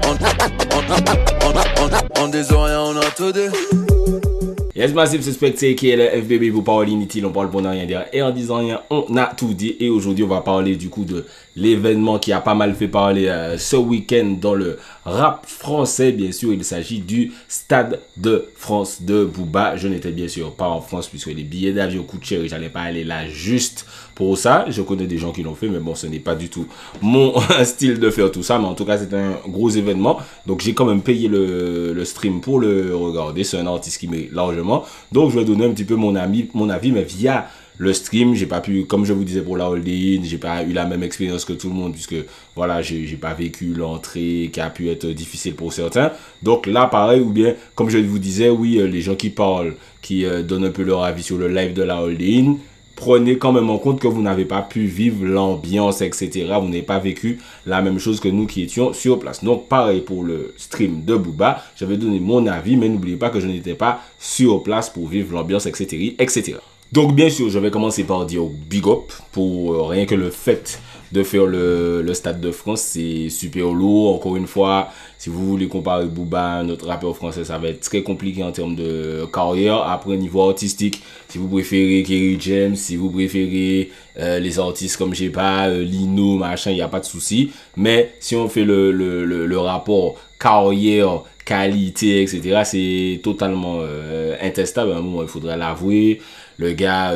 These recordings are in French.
On des oreilles, on a tout dit. Yes, Massive Suspect, qui est le FBB pour parler inutile, on parle pour ne rien dire. Et en disant rien, on a tout dit. Et aujourd'hui, on va parler du coup de l'événement qui a pas mal fait parler ce week-end dans le rap français. Bien sûr, il s'agit du Stade de France de Booba. Je n'étais bien sûr pas en France puisque les billets d'avion coûtent cher et j'allais pas aller là juste pour ça. Je connais des gens qui l'ont fait, mais bon, ce n'est pas du tout mon style de faire tout ça. Mais en tout cas, c'est un gros événement. Donc, j'ai quand même payé le stream pour le regarder. C'est un artiste qui mérite largement. Donc, je vais donner un petit peu mon avis, mais via le stream. J'ai pas pu, comme je vous disais pour la hold-in, j'ai pas eu la même expérience que tout le monde puisque voilà, j'ai pas vécu l'entrée qui a pu être difficile pour certains. Donc là, pareil, ou bien, comme je vous disais, oui, les gens qui parlent, qui donnent un peu leur avis sur le live de la hold-in, prenez quand même en compte que vous n'avez pas pu vivre l'ambiance, etc. Vous n'avez pas vécu la même chose que nous qui étions sur place. Donc, pareil pour le stream de Booba. J'avais donné mon avis, mais n'oubliez pas que je n'étais pas sur place pour vivre l'ambiance, etc., etc. Donc, bien sûr, je vais commencer par dire big up pour rien que le fait de faire le Stade de France, c'est super lourd. Encore une fois, si vous voulez comparer Booba à notre rappeur français, ça va être très compliqué en termes de carrière. Après, niveau artistique, si vous préférez Kerry James, si vous préférez les artistes comme, je sais pas, Lino, machin, il n'y a pas de souci. Mais si on fait le rapport carrière, qualité, etc., c'est totalement intestable. À un moment, il faudrait l'avouer. Le gars,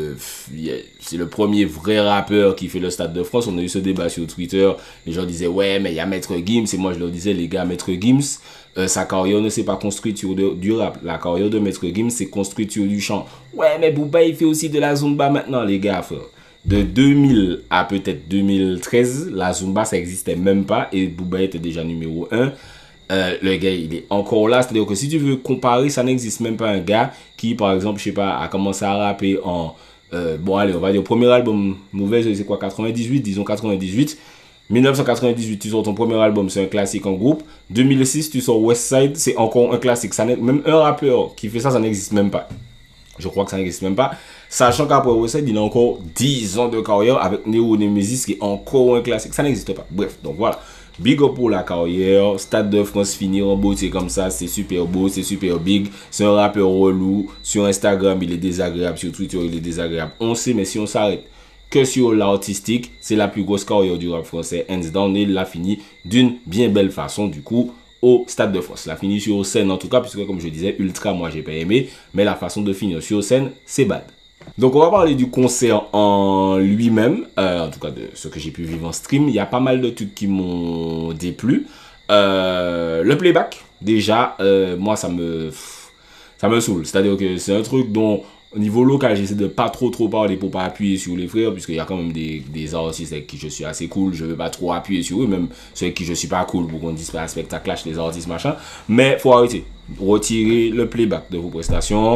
c'est le premier vrai rappeur qui fait le Stade de France. On a eu ce débat sur Twitter. Les gens disaient, ouais, mais il y a Maître Gims. Et moi, je leur disais, les gars, Maître Gims, sa carrière ne s'est pas construite sur du rap. La carrière de Maître Gims s'est construite sur du chant. Ouais, mais Booba, il fait aussi de la Zumba maintenant, les gars, frère. De 2000 à peut-être 2013, la Zumba, ça n'existait même pas. Et Booba était déjà numéro 1. Le gars, il est encore là. C'est-à-dire que si tu veux comparer, ça n'existe même pas un gars qui, par exemple, je sais pas, a commencé à rapper en... bon, allez, on va dire, premier album mauvais, c'est quoi, 98, disons 98. 1998, tu sors ton premier album, c'est un classique en groupe. 2006, tu sors Westside, c'est encore un classique. Même un rappeur qui fait ça, ça n'existe même pas. Je crois que ça n'existe même pas. Sachant qu'après Westside, il a encore 10 ans de carrière avec Neo Nemesis qui est encore un classique. Ça n'existe pas. Bref, donc voilà. Big up pour la carrière. Stade de France finir en beauté comme ça, c'est super beau, c'est super big. C'est un rappeur relou. Sur Instagram, il est désagréable. Sur Twitter, il est désagréable. On sait, mais si on s'arrête que sur l'artistique, c'est la plus grosse carrière du rap français. Hands down, il l'a fini d'une bien belle façon, du coup, au Stade de France. La fini sur scène, en tout cas, puisque comme je disais, Ultra, moi, j'ai pas aimé. Mais la façon de finir sur scène, c'est bad. Donc on va parler du concert en lui-même, en tout cas de ce que j'ai pu vivre en stream. Il y a pas mal de trucs qui m'ont déplu. Le playback, déjà, moi ça me saoule. C'est-à-dire que c'est un truc dont au niveau local, j'essaie de pas trop parler pour pas appuyer sur les frères, puisqu'il y a quand même des artistes avec qui je suis assez cool. Je veux pas trop appuyer sur eux, même ceux avec qui je suis pas cool pour qu'on dise pas spectacle clash les artistes machin. Mais faut arrêter. Retirer le playback de vos prestations.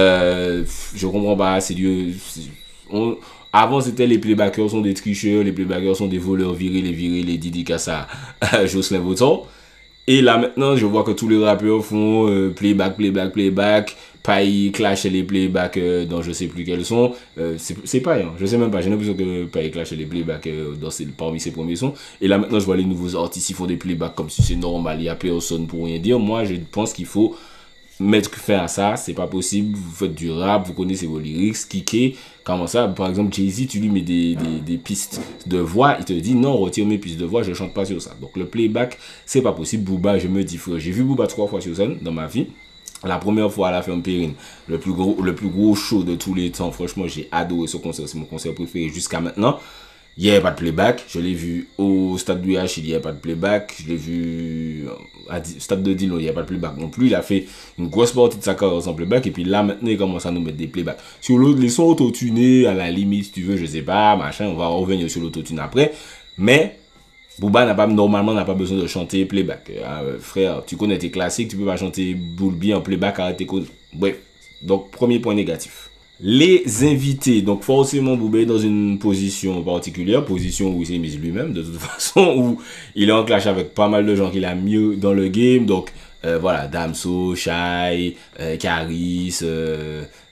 Je comprends pas, c'est du... Avant, c'était les playbackers sont des tricheurs, les playbackers sont des voleurs virés, les Didi Kassa, Jocelyn Voton. Et là, maintenant, je vois que tous les rappeurs font playback. Paille clash les playbacks dans je sais plus quels sons. C'est Paille, hein. Je sais même pas. J'ai l'impression que Paille clash les playbacks parmi ses premiers sons. Et là, maintenant, je vois les nouveaux artistes, ils font des playbacks comme si c'est normal. Il n'y a personne pour rien dire. Moi, je pense qu'il faut mettre fin à ça. C'est pas possible. Vous faites du rap, vous connaissez vos lyrics, kicker. Comment ça? Par exemple, Jay-Z, tu lui mets des pistes de voix. Il te dit non, retire mes pistes de voix, je chante pas sur ça. Donc, le playback, c'est pas possible. Booba, je me dis, frère, j'ai vu Booba 3 fois sur scène dans ma vie. La première fois à la ferme Périne, le plus gros show de tous les temps. Franchement, j'ai adoré ce concert. C'est mon concert préféré jusqu'à maintenant. Il n'y avait pas de playback. Je l'ai vu au Stade du H, il n'y avait pas de playback. Je l'ai vu au Stade de Dino, il n'y avait pas de playback non plus. Il a fait une grosse partie de sa carrière sans playback. Et puis là, maintenant, il commence à nous mettre des playbacks. Sur l'autre, les sons autotunés, à la limite, si tu veux, je sais pas, machin. On va revenir sur l'autotune après. Mais Booba normalement n'a pas besoin de chanter playback. Frère, tu connais tes classiques, tu peux pas chanter Boulby en playback, arrête tes conneries. Bref, donc premier point négatif. Les invités, donc forcément Booba est dans une position particulière, position où il s'est mis lui-même de toute façon, où il est en clash avec pas mal de gens qu'il a mieux dans le game. Donc voilà, Damso, Shai, Caris,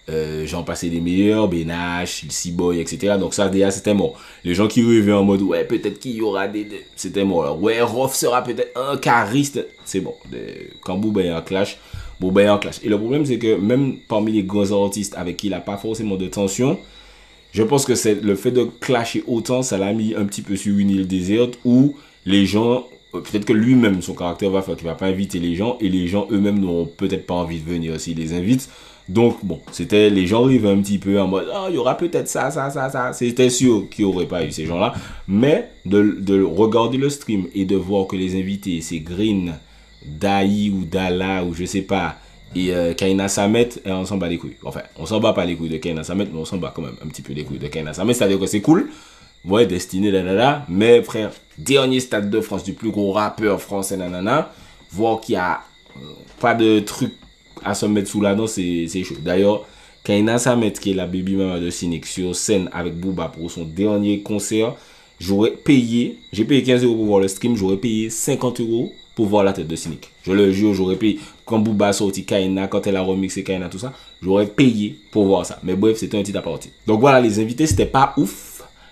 j'en passais des meilleurs, Benache, C-Boy, etc. Donc ça, déjà, c'était mort. Les gens qui rêvaient en mode, ouais, peut-être qu'il y aura c'était mort. Alors, ouais, Rof sera peut-être un cariste. C'est bon. Quand Booba est en clash, Booba est en clash. Et le problème, c'est que même parmi les grands artistes avec qui il n'a pas forcément de tension, je pense que c'est le fait de clasher autant, ça l'a mis un petit peu sur une île déserte où les gens, peut-être que lui-même, son caractère va faire qu'il va pas inviter les gens et les gens eux-mêmes n'auront peut-être pas envie de venir s'il les invite. Donc, bon, c'était, les gens arrivaient un petit peu en mode, ah, il y aura peut-être ça. C'était sûr qu'il n'y aurait pas eu ces gens-là. Mais de regarder le stream et de voir que les invités, c'est Green, Daï ou Dala ou je sais pas, et Kaina Samet, et on s'en bat les couilles. Enfin, on s'en bat pas les couilles de Kaina Samet, mais on s'en bat quand même un petit peu les couilles de Kaina Samet. C'est-à-dire que c'est cool. Ouais, Destiné, mais frère, dernier stade de France du plus gros rappeur français, nanana, voir qu'il y a pas de truc à se mettre sous la dent, c'est chaud. D'ailleurs, Kaina Samet, qui est la baby mama de Cynic, sur scène avec Booba pour son dernier concert, j'aurais payé, j'ai payé 15 € pour voir le stream, j'aurais payé 50 € pour voir la tête de Cynic. Je le jure, j'aurais payé. Quand Booba a sorti Kaina, quand elle a remixé Kaina, tout ça, j'aurais payé pour voir ça. Mais bref, c'était un petit aparté. Donc voilà, les invités, c'était pas ouf.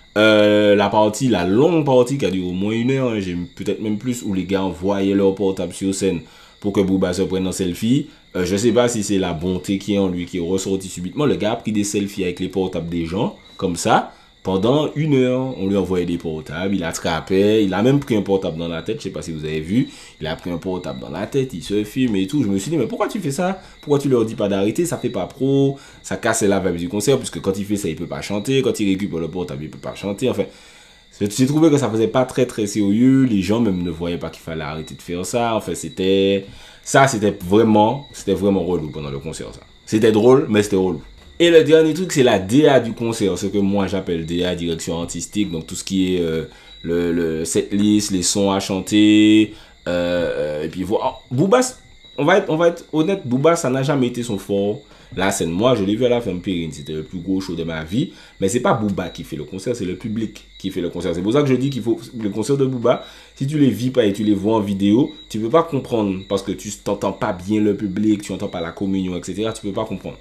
La longue partie qui a duré au moins 1 heure, hein, j'ai peut-être même plus, où les gars envoyaient leur portable sur scène pour que Booba se prenne en selfie. Je sais pas si c'est la bonté qui est en lui qui est ressortie subitement. Le gars a pris des selfies avec les portables des gens, comme ça, pendant 1 heure. On lui envoyait des portables, il attrapait, il a même pris un portable dans la tête, je sais pas si vous avez vu. Il a pris un portable dans la tête, il se filme et tout. Je me suis dit, mais pourquoi tu fais ça? Pourquoi tu leur dis pas d'arrêter? Ça fait pas pro, ça casse la vibe du concert, puisque quand il fait ça, il peut pas chanter. Quand il récupère le portable, il peut pas chanter. Enfin, j'ai trouvé que ça faisait pas très très sérieux. Les gens même ne voyaient pas qu'il fallait arrêter de faire ça. Enfin, c'était vraiment relou pendant le concert, ça. C'était drôle, mais c'était relou. Et le dernier truc, c'est la DA du concert, ce que moi j'appelle DA, direction artistique, donc tout ce qui est le setlist, les sons à chanter, et puis voilà. Booba, on va être honnête, Booba, ça n'a jamais été son fort. La scène, moi je l'ai vu à la fin Périne, c'était le plus gros show de ma vie, mais c'est pas Booba qui fait le concert, c'est le public qui fait le concert. C'est pour ça que je dis qu'il faut le concert de Booba, si tu les vis pas et tu les vois en vidéo, tu peux pas comprendre parce que tu t'entends pas bien le public, tu entends pas la communion, etc. Tu peux pas comprendre.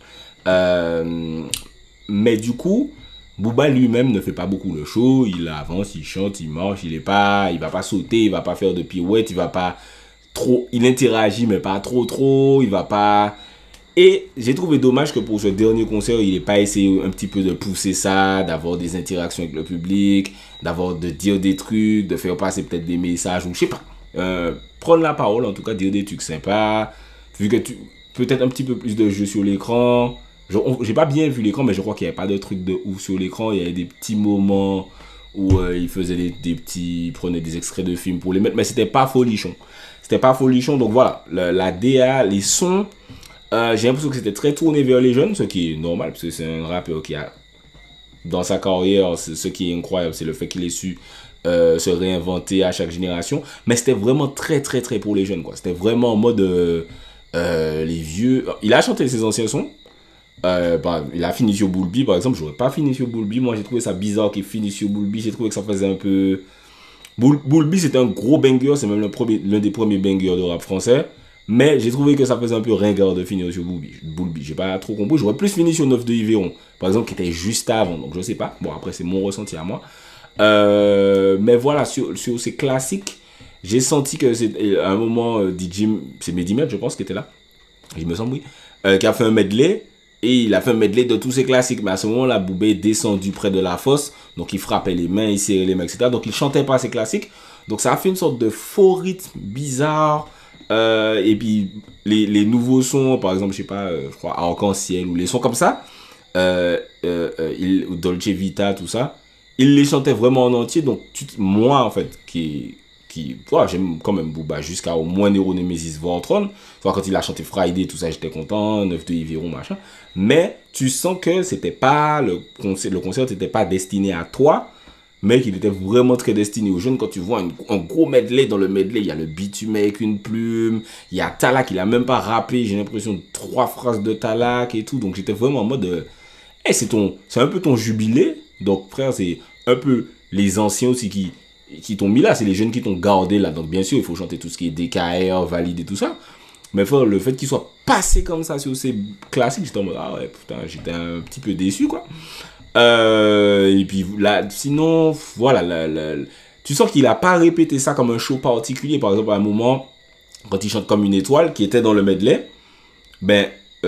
Mais du coup, Booba lui-même ne fait pas beaucoup le show, il avance, il chante, il marche, il va pas sauter, il va pas faire de pirouette, il va pas trop, il interagit mais pas trop, il va pas. Et j'ai trouvé dommage que pour ce dernier concert, il n'ait pas essayé un petit peu de pousser ça, d'avoir des interactions avec le public, de dire des trucs, de faire passer peut-être des messages, ou je sais pas. Prendre la parole, en tout cas, dire des trucs sympas. Vu que peut-être un petit peu plus de jeu sur l'écran. J'ai pas bien vu l'écran, mais je crois qu'il n'y avait pas de trucs de ouf sur l'écran. Il y avait des petits moments où il faisait il prenait des extraits de films pour les mettre, mais c'était pas folichon. Donc voilà, la DA, les sons. J'ai l'impression que c'était très tourné vers les jeunes, ce qui est normal, parce que c'est un rappeur qui a, dans sa carrière, ce qui est incroyable, c'est le fait qu'il ait su se réinventer à chaque génération. Mais c'était vraiment très pour les jeunes, quoi. C'était vraiment en mode les vieux. Il a chanté ses anciens sons. Il a fini sur Bulbi, par exemple. J'aurais pas fini sur Bulbi. Moi, j'ai trouvé ça bizarre qu'il finisse sur Bulbi. J'ai trouvé que ça faisait un peu. Bulbi, c'était un gros banger. C'est même l'un des premiers bangers de rap français. Mais j'ai trouvé que ça faisait un peu ringard de finir sur Bulbi. J'ai pas trop compris. J'aurais plus fini sur 9 de Yveron, par exemple, qui était juste avant. Donc je sais pas. Bon, après, c'est mon ressenti à moi. Mais voilà, sur ces classiques, j'ai senti que c'est à un moment, DJ, c'est Medimet, je pense, qui était là. Il me semble, oui. Qui a fait un medley. Et il a fait un medley de tous ses classiques. Mais à ce moment-là, Booba est descendu près de la fosse. Donc il frappait les mains, il serrait les mains, etc. Donc il chantait pas ses classiques. Donc ça a fait une sorte de faux rythme bizarre. Et puis les nouveaux sons, par exemple, je sais pas, je crois Arc-en-Ciel ou les sons comme ça, Dolce Vita, tout ça, il les chantait vraiment en entier. Donc moi en fait voilà, j'aime quand même Booba jusqu'à au moins Nero Nemesis voire Tron. Quand il a chanté Friday, tout ça, j'étais content, 9 de Yveron, machin. Mais tu sens que c'était pas le concert n'était pas destiné à toi, mais qu'il était vraiment très destiné aux jeunes. Quand tu vois un gros medley, dans le medley, il y a le bitume avec une plume, il y a Talak, il a même pas rappé, j'ai l'impression de 3 phrases de Talak et tout. Donc j'étais vraiment en mode, c'est un peu ton jubilé. Donc frère, c'est un peu les anciens aussi qui t'ont mis là, c'est les jeunes qui t'ont gardé là. Donc bien sûr, il faut chanter tout ce qui est DKR, valide et tout ça. Mais frère, le fait qu'il soit passer comme ça sur ces classiques, j'étais en mode, ah ouais, putain, j'étais un petit peu déçu, quoi. Et puis là, sinon, voilà, tu sens qu'il a pas répété ça comme un show particulier. Par exemple, à un moment, quand il chante comme une étoile, qui était dans le medley, mais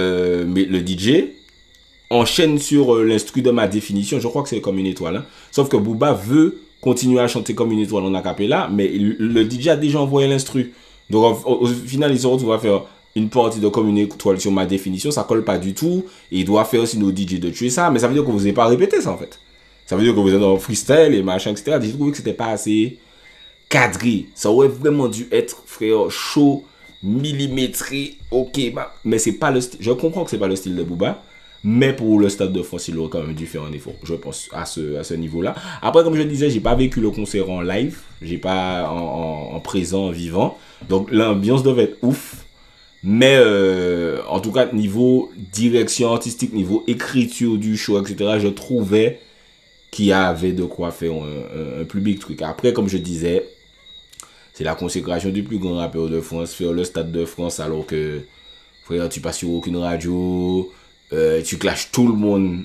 le DJ enchaîne sur l'instru de ma définition. Je crois que c'est comme une étoile. Hein. Sauf que Booba veut continuer à chanter comme une étoile en acapella, mais le DJ a déjà envoyé l'instru. Donc au final, il se retrouve à faire une partie de comme une étoile sur ma définition, ça colle pas du tout. Et il doit faire aussi nos DJ de tuer ça, mais ça veut dire que vous n'avez pas répété ça en fait. Ça veut dire que vous êtes dans le freestyle et machin, etc. J'ai trouvé que c'était pas assez cadré. Ça aurait vraiment dû être, frère, chaud, millimétré, ok, bah, mais c'est pas le style. Je comprends que c'est pas le style de Booba, mais pour le Stade de France, il aurait quand même dû faire un effort, je pense, à ce niveau-là. Après, comme je disais, j'ai pas vécu le concert en live, j'ai pas en présent, en vivant, donc l'ambiance devait être ouf. Mais en tout cas, niveau direction artistique, niveau écriture du show, etc., je trouvais qu'il y avait de quoi faire un plus big truc. Après, comme je disais, c'est la consécration du plus grand rappeur de France, faire le Stade de France alors que, frère, tu passes sur aucune radio, tu clashes tout le monde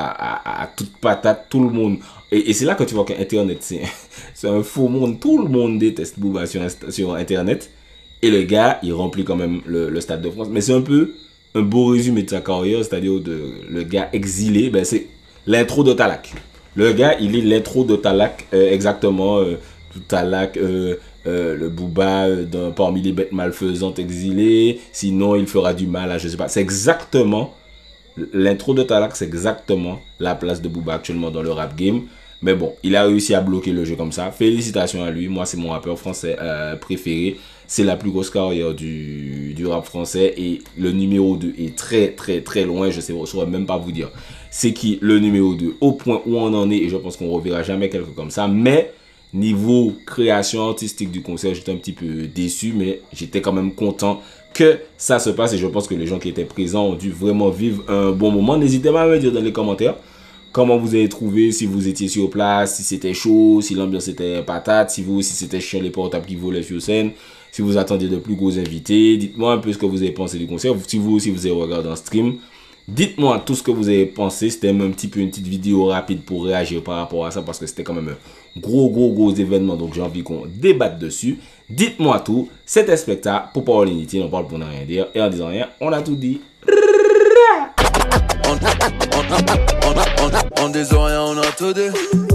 à toute patate, tout le monde. Et c'est là que tu vois qu'Internet, c'est un faux monde. Tout le monde déteste Booba sur Internet. Et le gars, il remplit quand même le Stade de France. Mais c'est un peu un beau résumé de sa carrière, c'est-à-dire le gars exilé, ben c'est l'intro de Talak. Le gars, il est l'intro de Talak, exactement. Talak, le Booba parmi les bêtes malfaisantes exilées. Sinon, il fera du mal à je sais pas. C'est exactement l'intro de Talak, c'est exactement la place de Booba actuellement dans le rap game. Mais bon, il a réussi à bloquer le jeu comme ça. Félicitations à lui. Moi, c'est mon rappeur français préféré. C'est la plus grosse carrière du rap français. Et le numéro 2 est très, très, très loin. Je ne saurais même pas vous dire c'est qui le numéro 2 au point où on en est. Et je pense qu'on ne reverra jamais quelqu'un comme ça. Mais niveau création artistique du concert, j'étais un petit peu déçu. Mais j'étais quand même content que ça se passe. Et je pense que les gens qui étaient présents ont dû vraiment vivre un bon moment. N'hésitez pas à me dire dans les commentaires comment vous avez trouvé, si vous étiez sur place, si c'était chaud, si l'ambiance était patate, si c'était chiant les portables qui volaient sur scène, si vous attendiez de plus gros invités. Dites-moi un peu ce que vous avez pensé du concert. Si vous aussi vous avez regardé en stream, dites-moi tout ce que vous avez pensé. C'était un petit peu une petite vidéo rapide pour réagir par rapport à ça parce que c'était quand même un gros événement. Donc j'ai envie qu'on débatte dessus. Dites-moi tout. C'était Specta pour Power Unity. On parle pour ne rien dire. Et en disant rien, on a tout dit. On des oreilles, on a tout dit.